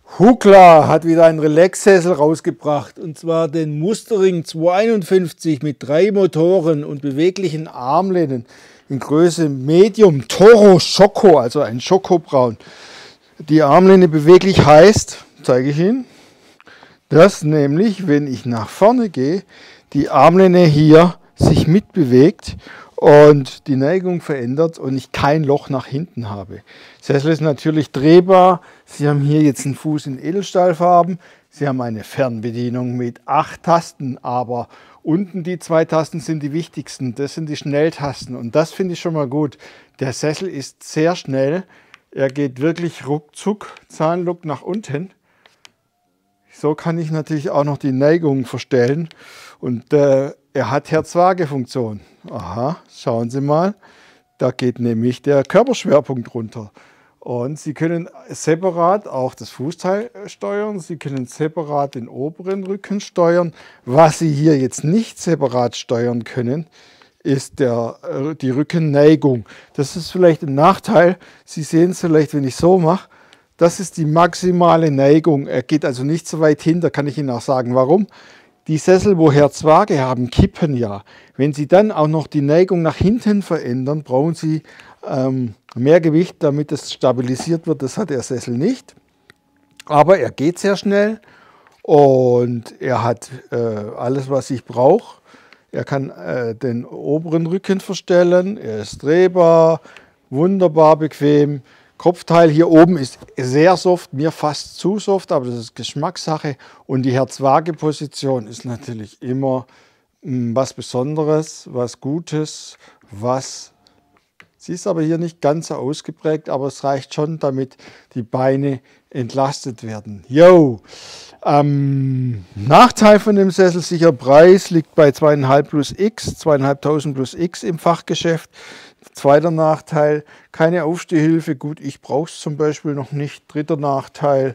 Hukla hat wieder einen Relax-Sessel rausgebracht, und zwar den Mustering 251 mit 3 Motoren und beweglichen Armlehnen in Größe Medium Toro Schoko, also ein Schokobraun. Die Armlehne beweglich heißt, zeige ich Ihnen, dass nämlich, wenn ich nach vorne gehe, die Armlehne hier sich mitbewegt und die Neigung verändert und ich kein Loch nach hinten habe. Der Sessel ist natürlich drehbar. Sie haben hier jetzt einen Fuß in Edelstahlfarben. Sie haben eine Fernbedienung mit 8 Tasten, aber unten die 2 Tasten sind die wichtigsten. Das sind die Schnelltasten und das finde ich schon mal gut. Der Sessel ist sehr schnell. Er geht wirklich ruckzuck, Zahnlook nach unten. So kann ich natürlich auch noch die Neigung verstellen und er hat Herz-Waage-Funktion. Aha, schauen Sie mal, da geht nämlich der Körperschwerpunkt runter. Und Sie können separat auch das Fußteil steuern, Sie können separat den oberen Rücken steuern. Was Sie hier jetzt nicht separat steuern können, ist die Rückenneigung. Das ist vielleicht ein Nachteil. Sie sehen es vielleicht, wenn ich so mache. Das ist die maximale Neigung. Er geht also nicht so weit hin, da kann ich Ihnen auch sagen, warum. Die Sessel, wo Herz-Waage haben, kippen ja. Wenn Sie dann auch noch die Neigung nach hinten verändern, brauchen Sie mehr Gewicht, damit es stabilisiert wird. Das hat der Sessel nicht. Aber er geht sehr schnell und er hat alles, was ich brauche. Er kann den oberen Rücken verstellen, er ist drehbar, wunderbar bequem. Kopfteil hier oben ist sehr soft, mir fast zu soft, aber das ist Geschmackssache. Und die Herz-Waage-Position ist natürlich immer was Besonderes, was Gutes, sie ist aber hier nicht ganz so ausgeprägt, aber es reicht schon, damit die Beine entlastet werden. Yo! Nachteil von dem Sessel, sicher Preis, liegt bei 2.500 plus X, 2.500 plus X im Fachgeschäft. Zweiter Nachteil, keine Aufstehhilfe. Gut, ich brauche es zum Beispiel noch nicht. Dritter Nachteil,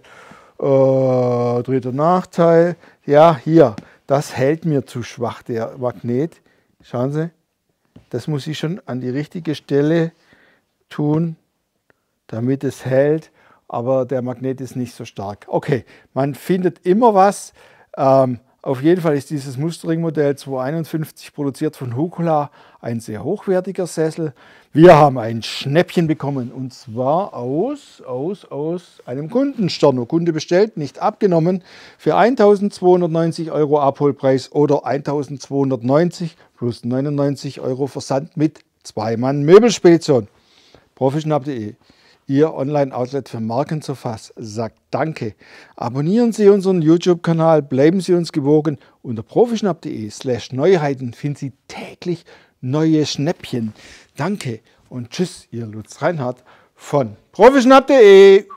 ja, hier, das hält mir zu schwach, der Magnet. Schauen Sie, das muss ich schon an die richtige Stelle tun, damit es hält. Aber der Magnet ist nicht so stark. Okay, man findet immer was. Auf jeden Fall ist dieses Mustering-Modell 251 produziert von Hukla ein sehr hochwertiger Sessel. Wir haben ein Schnäppchen bekommen und zwar aus einem Kundenstorno. Kunde bestellt, nicht abgenommen, für 1.290 € Abholpreis oder 1.290 plus 99 € Versand mit 2-Mann-Möbelspedition. Profischnapp.de. Ihr Online-Outlet für Marken zu Fass sagt Danke. Abonnieren Sie unseren YouTube-Kanal, bleiben Sie uns gewogen. Unter profischnapp.de/Neuheiten finden Sie täglich neue Schnäppchen. Danke und tschüss, Ihr Lutz Reinhardt von profischnapp.de.